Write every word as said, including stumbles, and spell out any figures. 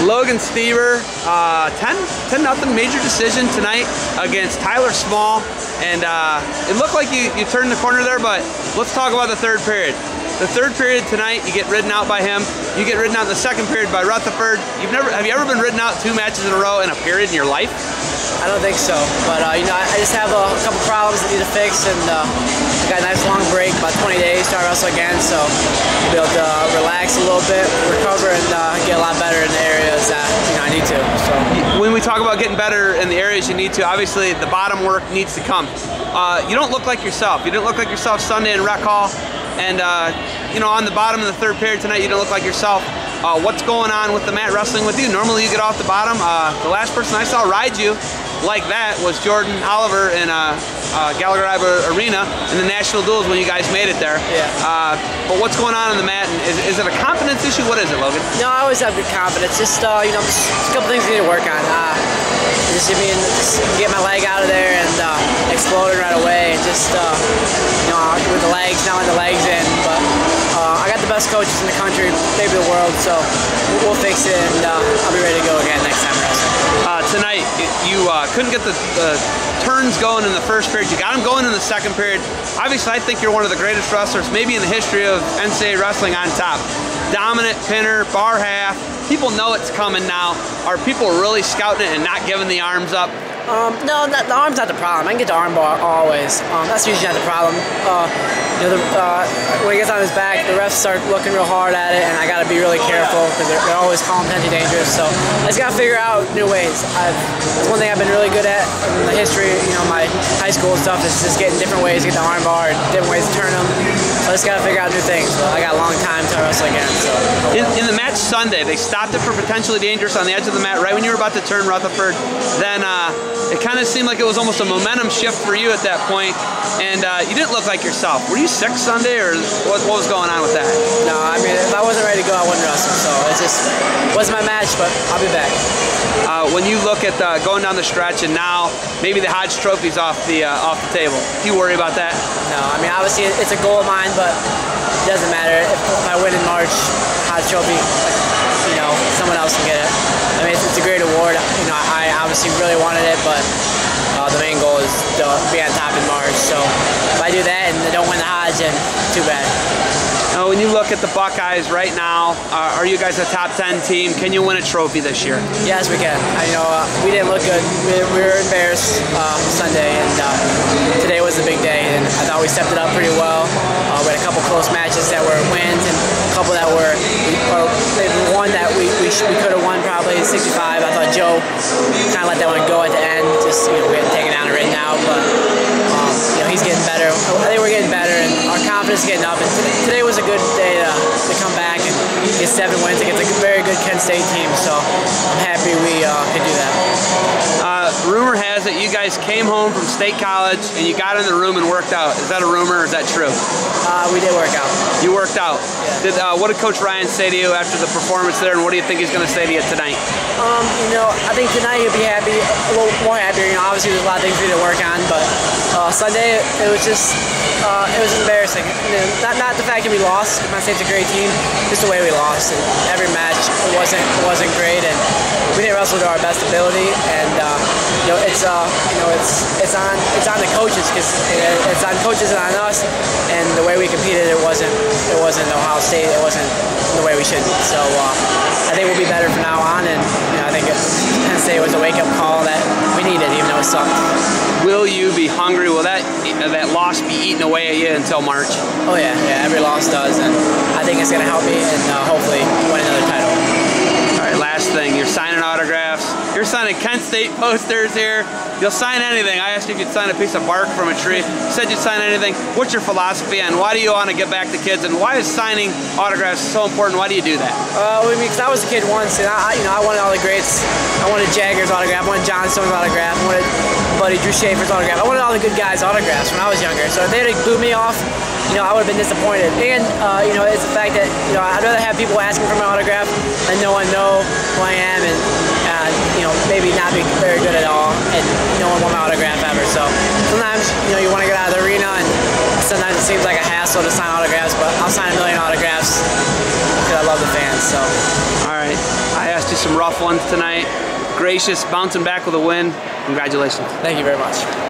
Logan Stieber, uh, ten nothing major decision tonight against Tyler Small, and uh, it looked like you, you turned the corner there, but let's talk about the third period. The third period tonight, you get ridden out by him. You get ridden out in the second period by Rutherford. You've never, have you ever been ridden out two matches in a row in a period in your life? I don't think so, but uh, you know, I just have a, a couple problems that need to fix, and uh, I got a nice long break, about twenty days, start wrestle again, so I'll be able to uh, relax a little bit, recover, and uh, get a lot better in the areas that you know I need to. So when we talk about getting better in the areas you need to, obviously the bottom work needs to come. Uh, you don't look like yourself. You didn't look like yourself Sunday in Rec Hall, and uh, you know, on the bottom of the third period tonight, you didn't look like yourself. Uh, what's going on with the mat wrestling with you? Normally you get off the bottom. Uh, the last person I saw ride you like that was Jordan Oliver in uh, uh, Gallagher Arena in the national duels when you guys made it there. Yeah. Uh, but what's going on in the mat? And is, is it a confidence issue? What is it, Logan? No, I always have good confidence. Just uh, you know, just a couple things I need to work on. Uh, just, I mean, just get my leg out of there and uh, explode it right away. And just uh, you know, with the legs, not with the legs in. But uh, I got the best coaches in the country, maybe the world. So we'll fix it, and uh, I'll be ready to go again next time wrestling. Uh, tonight, you uh, couldn't get the, the turns going in the first period. You got them going in the second period. Obviously, I think you're one of the greatest wrestlers, maybe in the history of N C A A wrestling on top. Dominant pinner, bar half. People know it's coming now. Are people really scouting it and not giving the arms up? Um, no, not, the arm's not the problem. I can get the arm bar always. Um, that's usually not the problem. Uh, you know, the, uh, when he gets on his back, the refs start looking real hard at it, and I got to be really careful because they're, they're always calling potentially dangerous. So I just got to figure out new ways. I've, that's one thing I've been really good at in the history. You know, my high school stuff is just getting different ways to get the arm bar and different ways to turn them. So I just got to figure out new things. But I got a long time to wrestle again. So in, in the match Sunday, they stopped it for potentially dangerous on the edge of the mat right when you were about to turn Rutherford. Then. Uh, It kind of seemed like it was almost a momentum shift for you at that point, and uh, you didn't look like yourself. Were you sick Sunday, or what, what was going on with that? No, I mean, if I wasn't ready to go, I wouldn't wrestle. So it just wasn't my match, but I'll be back. Uh, when you look at uh, going down the stretch, and now maybe the Hodge Trophy's off the uh, off the table, do you worry about that? No, I mean, obviously it's a goal of mine, but it doesn't matter. If I win in March, Hodge Trophy, you know, someone else can get it. I mean, it's, it's a great award. You know, I obviously really wanted it, but uh, the main goal is to be on top in March. So if I do that and they don't win the Hodge, then too bad. Now, when you look at the Buckeyes right now, uh, are you guys a top ten team? Can you win a trophy this year? Yes, we can. I know uh, we didn't look good. We, we were embarrassed uh, Sunday, and uh, today was a big day. And I thought we stepped it up pretty well. Uh, we had a couple close matches that were wins, and a couple that were, or maybe one that we we, we could have won probably sixty-five. I thought Joe kind of let that one go at the end. Just you know, we had taken down and written out, but um, you know, he's getting better. I think we're getting better, and our confidence is getting up. And today was a good day to, to come back and get seven wins against a very good Kent State team. So I'm happy we uh, could do that. Uh, rumor has it you guys came home from State College and you got in the room and worked out. Is that a rumor, or is that true? Uh, we did work out. You worked out. Yeah. Did uh, what did Coach Ryan say to you after the performance there, and what do you think he's going to say to you tonight? Um, you know, I think tonight he'll be happy, a little more happier. You know, obviously there's a lot of things we need to work on, but uh, Sunday it was just, uh, it was embarrassing. You know, not not the fact that we lost. I'm not saying it's a great team, just the way we lost. And every match it wasn't it wasn't great, and we didn't wrestle to our best ability. And uh, you know, it's uh, you know, it's it's on it's on the coaches, because it's on coaches and on us. And the way we competed, it wasn't it wasn't Ohio State. It wasn't the way we should. So uh, I think we'll be better from now on, and you know, I think Penn State was a wake-up call that we needed, even though it sucked. Will you be hungry? Will that that loss be eaten away at you until March? Oh yeah, yeah. Every loss does, and I think it's going to help me and uh, hopefully win another title. All right, last thing. You're signing autographs. You're signing Kent State posters here. You'll sign anything. I asked you if you'd sign a piece of bark from a tree. You said you'd sign anything. What's your philosophy, and why do you want to get back to kids, and why is signing autographs so important? Why do you do that? Uh, I mean, because I was a kid once, and I, you know, I wanted all the greats. I wanted Jagger's autograph. I wanted John Stone's autograph. I wanted Buddy Drew Schaefer's autograph. I wanted all the good guys' autographs when I was younger. So if they had booed me off, you know, I would have been disappointed. And uh, you know, it's the fact that you know, I'd rather have people asking for my autograph than no one know who I am, and uh, you know, maybe not be very good at all, and no one want my autograph ever. So sometimes, you know, you want to get out of the arena, and sometimes it seems like a hassle to sign autographs, but I'll sign a million autographs because I love the fans. So. All right. I asked lost you some rough ones tonight. Gracious, bouncing back with a win. Congratulations. Thank you very much.